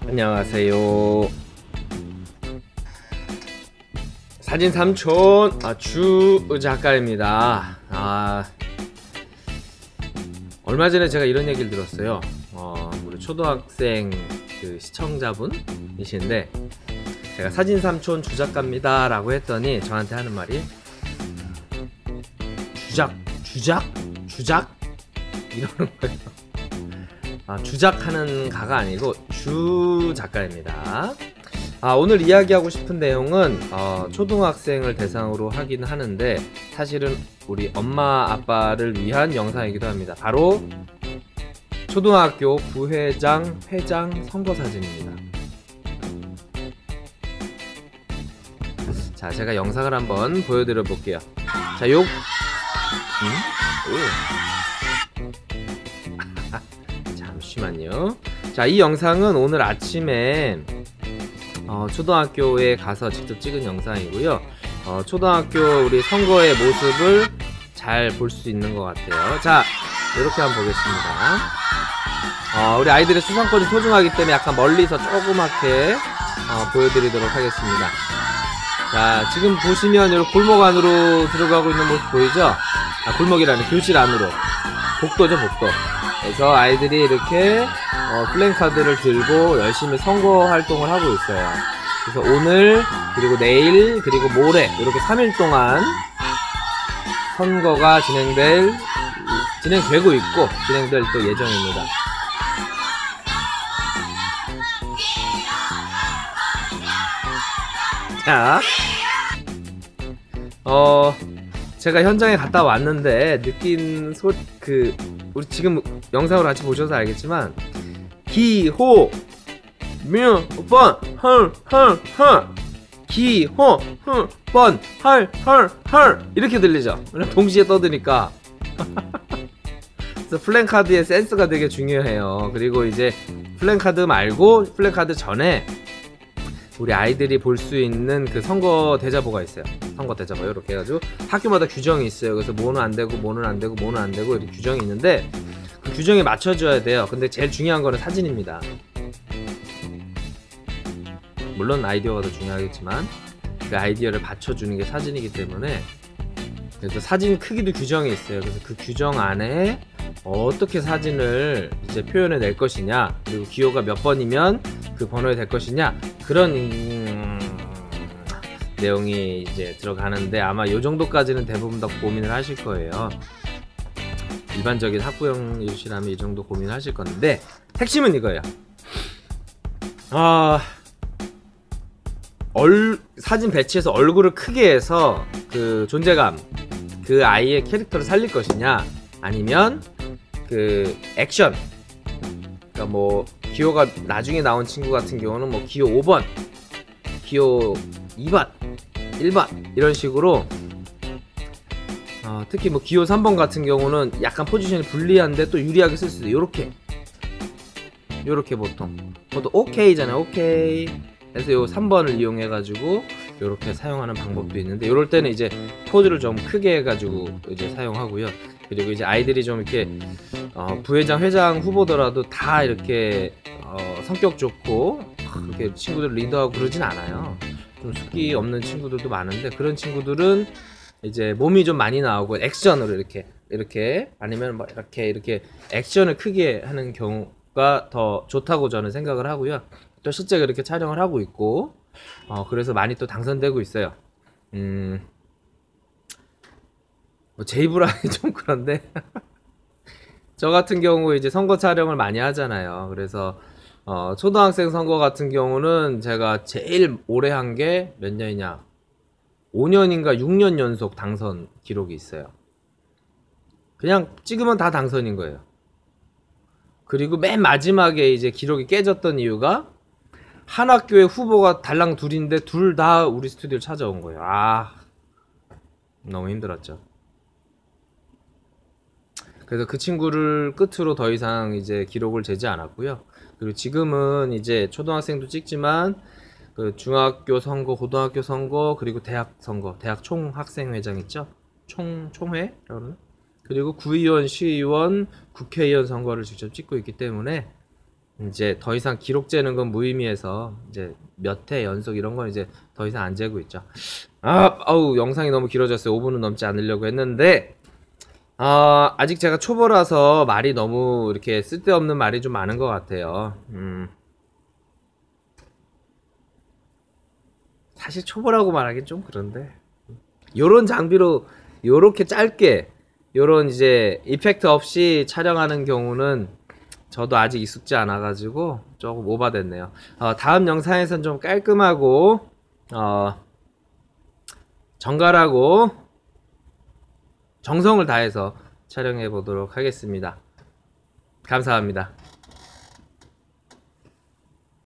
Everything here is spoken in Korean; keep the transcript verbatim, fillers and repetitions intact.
안녕하세요. 사진 삼촌 아, 주 작가입니다. 아, 얼마 전에 제가 이런 얘기를 들었어요. 어, 우리 초등학생 그 시청자분이신데 제가 사진 삼촌 주 작가입니다 라고 했더니 저한테 하는 말이 주작? 주작? 주작? 이러는 거예요. 아, 주작하는 가가 아니고 주 작가입니다. 아, 오늘 이야기하고 싶은 내용은 어, 초등학생을 대상으로 하긴 하는데 사실은 우리 엄마 아빠를 위한 영상이기도 합니다. 바로 초등학교 부회장 회장 선거 사진입니다. 자, 제가 영상을 한번 보여드려 볼게요. 자, 요 음? 잠시만요. 자, 이 영상은 오늘 아침에 어, 초등학교에 가서 직접 찍은 영상이고요. 어, 초등학교 우리 선거의 모습을 잘 볼 수 있는 것 같아요. 자, 이렇게 한번 보겠습니다. 어, 우리 아이들의 수상권이 소중하기 때문에 약간 멀리서 조그맣게 어, 보여드리도록 하겠습니다. 자, 지금 보시면 여기 골목 안으로 들어가고 있는 모습 보이죠? 아, 골목이라는 교실 안으로. 복도죠, 복도. 그래서 아이들이 이렇게 어, 플랜카드를 들고 열심히 선거 활동을 하고 있어요. 그래서 오늘 그리고 내일 그리고 모레 이렇게 삼 일 동안 선거가 진행될 진행되고 있고 진행될 또 예정입니다. 자, 어 제가 현장에 갔다 왔는데 느낀 소 그 우리 지금 영상으로 같이 보셔서 알겠지만 기호 뮤번 헐헐헐 기호 번 헐헐헐 이렇게 들리죠? 동시에 떠드니까. 그래서 플랜카드의 센스가 되게 중요해요. 그리고 이제 플랜카드 말고 플랜카드 전에 우리 아이들이 볼 수 있는 그 선거 대자보가 있어요. 선거 대자보 이렇게 해가지고 학교마다 규정이 있어요. 그래서 뭐는 안 되고 뭐는 안 되고 뭐는 안 되고 이렇게 규정이 있는데 그 규정에 맞춰줘야 돼요. 근데 제일 중요한 거는 사진입니다. 물론 아이디어가 더 중요하겠지만 그 아이디어를 받쳐주는 게 사진이기 때문에 그래서 사진 크기도 규정이 있어요. 그래서 그 규정 안에 어떻게 사진을 이제 표현해 낼 것이냐, 그리고 기호가 몇 번이면 그 번호에 될 것이냐, 그런 음, 내용이 이제 들어가는데 아마 요 정도까지는 대부분 다 고민을 하실 거예요. 일반적인 학부형이시라면 이 정도 고민을 하실 건데 핵심은 이거예요. 아, 얼, 사진 배치해서 얼굴을 크게 해서 그 존재감, 그 아이의 캐릭터를 살릴 것이냐, 아니면 그 액션, 그러니까 뭐 기호가 나중에 나온 친구 같은 경우는 뭐 기호 오 번, 기호 이 번, 일 번 이런 식으로 어, 특히 뭐 기호 삼 번 같은 경우는 약간 포지션이 불리한데 또 유리하게 쓸 수 있어요. 요렇게 요렇게 보통 그것도 오케이잖아요. 오케이 그래서 요 삼 번을 이용해 가지고 요렇게 사용하는 방법도 있는데, 요럴 때는 이제 포즈를 좀 크게 해 가지고 이제 사용하고요. 그리고 이제 아이들이 좀 이렇게 어, 부회장 회장 후보더라도 다 이렇게 어, 성격 좋고 이렇게 친구들 리더하고 그러진 않아요. 좀 숙기 없는 친구들도 많은데 그런 친구들은 이제 몸이 좀 많이 나오고 액션으로 이렇게 이렇게 아니면 뭐 이렇게 이렇게 액션을 크게 하는 경우가 더 좋다고 저는 생각을 하고요. 또 실제 그렇게 촬영을 하고 있고 어, 그래서 많이 또 당선되고 있어요. 음, 뭐 제 입으로 하기 좀 그런데 저 같은 경우 이제 선거 촬영을 많이 하잖아요. 그래서 어, 초등학생 선거 같은 경우는 제가 제일 오래 한 게 몇 년이냐, 오 년인가 육 년 연속 당선 기록이 있어요. 그냥 찍으면 다 당선인 거예요. 그리고 맨 마지막에 이제 기록이 깨졌던 이유가 한 학교의 후보가 달랑 둘인데 둘 다 우리 스튜디오를 찾아온 거예요. 아, 너무 힘들었죠. 그래서 그 친구를 끝으로 더 이상 이제 기록을 재지 않았고요. 그리고 지금은 이제 초등학생도 찍지만 그 중학교 선거, 고등학교 선거, 그리고 대학 선거, 대학 총학생회장 있죠? 총, 총회? 그리고 구의원, 시의원, 국회의원 선거를 직접 찍고 있기 때문에 이제 더 이상 기록 재는 건 무의미해서 이제 몇 회 연속 이런 건 이제 더 이상 안 재고 있죠. 아, 아우 영상이 너무 길어졌어요. 오 분은 넘지 않으려고 했는데 아, 아직 제가 초보라서 말이 너무 이렇게 쓸데없는 말이 좀 많은 것 같아요. 음. 사실 초보라고 말하긴 좀 그런데 요런 장비로 요렇게 짧게 요런 이제 이펙트 없이 촬영하는 경우는 저도 아직 익숙지 않아 가지고 조금 오바됐네요. 어, 다음 영상에선 좀 깔끔하고 어, 정갈하고 정성을 다해서 촬영해 보도록 하겠습니다. 감사합니다.